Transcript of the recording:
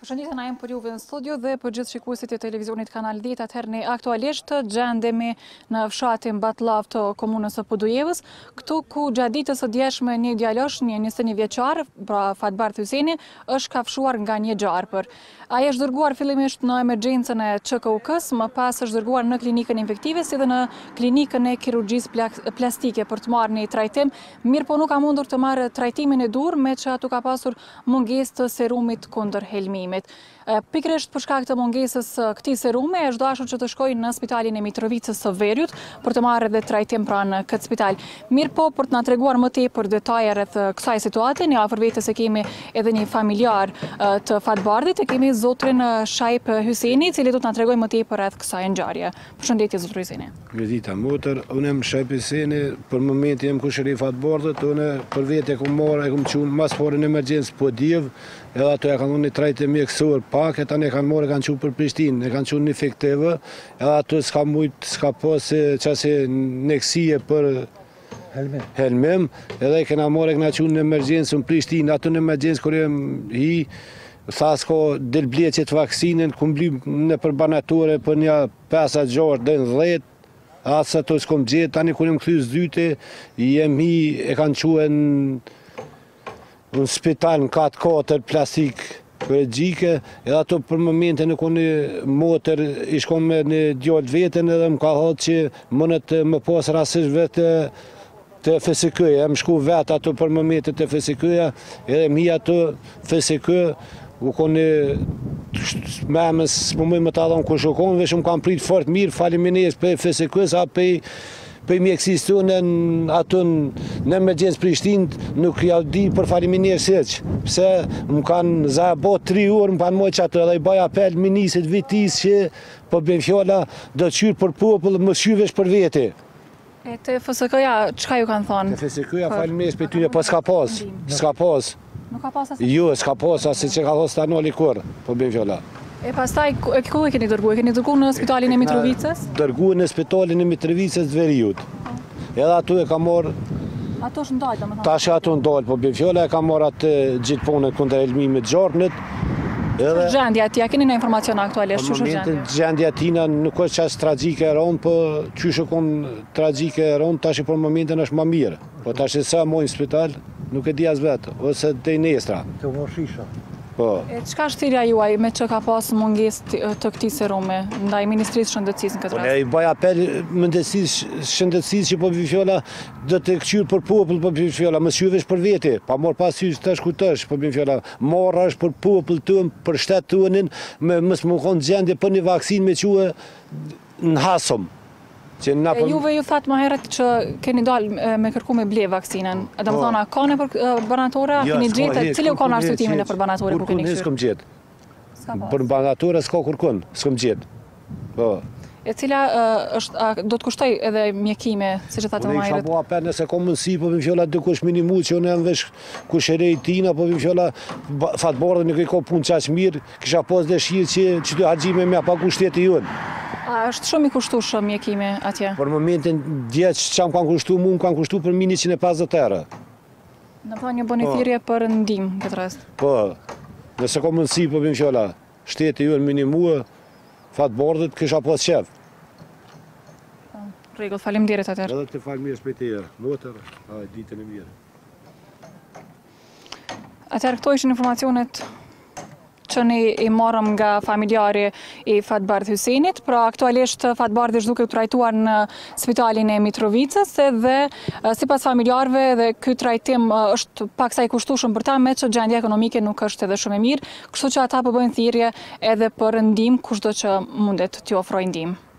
Përshëndetje na jemi për juve në studio dhe për gjithë shikuesit e televizionit Kanal 10. Atëherë ne aktualisht gjendemi në fshatin Batllav të komunës së Podujevës, këtu ku gjatë ditës së djeshme një djalosh, një 21 vjeçar, pra Fatbardh Hyseni, është kafshuar nga një gjarpër. Ai është dërguar fillimisht në emergjencën e CKUK-s, më pas është dërguar në klinikën infektive si dhe në klinikën e kirurgjisë plastike për të marrë një trajtim, mirë po nuk ka mundur të marrë trajtimin e dur me që atu ka pasur mungesë të serumit kundër helmimit. Pikërisht për shkak të mungesës këtij serumi është dashur që të shkojë në spitalin e Mitrovicës së Veriut për të marrë edhe trajtim pranë këtë spital. Mirë po, për të na treguar më tepër detaje rreth kësaj situate, ne afër vetes e kemi edhe një familjar të Fatbardhit, e kemi zotrin Shajp Hyseni, i cili do të na tregojë më tepër rreth kësaj ngjarje. Përshëndetje zotri Hyseni. Mirëdita motër, unë jam Shajp Hyseni, për momentin jam kushëri Fatbardhit, unë për vete kom marrë, kom qenë mas fare në emergjencë Podijev, edhe ato e kanë dhënë një trajtim mjekësor pak, e tani kanë marrë, kanë qenë për Prishtinë, e kanë qenë në efektive, edhe ato s'ka pas çasi neksie për helmim, edhe e kena marrë, kena qenë në emergjencë në Prishtinë, ato në emergjencë kur jam hi, tha s'ka del bleqet vaksinën, ku mbli në përbanatore për një 5-6 deri në 10. Atësa të s'kom gjetë, tani kur jam kthy zyte, jem hi, e kanë quen në spital në 4 plastik kirurgjike, edhe ato për momente në kone motër i shkon me një djallë vetën edhe më ka thotë që mënet më pas rasisht vetë të FSK-ja, më shku vetë ato për momentet të FSK-ja, edhe më hi ato FSK, u kone memës, më mëj më të adhon ku shukon, vesh më kam prit fort mirë, faleminderit për FSK-s, a për mjekësisë tonë ato në emergjencë Prishtinë nuk ja di për faleminderit siç, pse më kanë za bo 3 orë, më kanë mojë që ato, edhe i baj apel ministrit vitis që po bëjmë fjalla do të qyrë për popull, më shyvesh për vete. E të FSK-ja, çka ju kanë thonë? Te FSK-ja faleminderit për tyne, po s'ka pas. Nuk ka pas asë? Jo, s'ka pas, asë që ka thonë stanoli kur, po bëjmë fjalla. E pastaj, ku e keni dërguar? Keni dërguar në spitalin e Mitrovicës? Dërguar në spitalin e Mitrovicës të Veriut. Edhe ato e ka marrë. Ato është ndalë, domethënë. Tash ato ndalë, po bëjmë fjalla, e ka marrë atë gjithë punën kundër helmimit gjarpnit. Edhe gjendja aty, a keni në informacion aktualisht? Në momentin gjendja tina nuk është qas tragjike e rënd, po qysh kon tragjike e rënd, tash për momentin është më mirë. Po tash sa mojnë spital, nuk e di as vetë, ose te nestra. Të moshisha. Po. E çka është thirrja juaj me që ka pas mungesë të këtij serumi ndaj Ministrisë së Shëndetësisë në këtë rast? Ne i bëj apel shëndetësisë që po bëj fjala do të kçyr për popull, po bëj fjala, mos hyvesh për vete, pa marr parasysh tash ku tash, po bëj fjala, marrësh për popull ton, për shtet tonin, mos më kon gjendje për një vaksinë me quë në hasum. Juve ju thatë më herët që keni dalë me kërku me ble vaksinën. Do të thonë, ka në përbanatore, keni gjetë, cili u ka në arsutimin e përbanatore ku keni këshirë? S'kom gjetë. Për përbanatore s'ka kërkun, s'kom gjetë. E cila do të kushtoj edhe mjekime, si që thatë më herët? Unë i kisha apel nëse ka mundësi, po vim fjolla dikush minimu që unë jam vesh kusherej tina, po vim fjolla Fatbardhit nuk i ka punë qaq mirë, kisha pas dëshirë që të haxhime me pagu shteti jonë. A është shumë i kushtueshëm mjekimi atje? Për momentin djeq që më kanë kushtu, mu më kanë kushtu për 150 euro. Në thonë një bëni thirrje për ndihmë këtë rast? Po, nëse ka mundësi, po vim fjolla, shteti jonë minimua, Fatbardhit kisha pas qef. Rregull, faleminderit atëherë. Edhe të faleminderit për te, motër, ditën e mirë. Atëherë këto ishin informacionet që ne i marrëm nga familjari i Fatbardh Hysenit, pra aktualisht Fatbardhi është duke u trajtuar në spitalin e Mitrovicës dhe sipas familjarëve dhe ky trajtim është paksa i kushtueshëm për ta, me që gjendja ekonomike nuk është edhe shumë e mirë, kështu që ata po bëjnë thirrje edhe për ndihmë kushdo që mundet t'ju ofrojë ndihmë.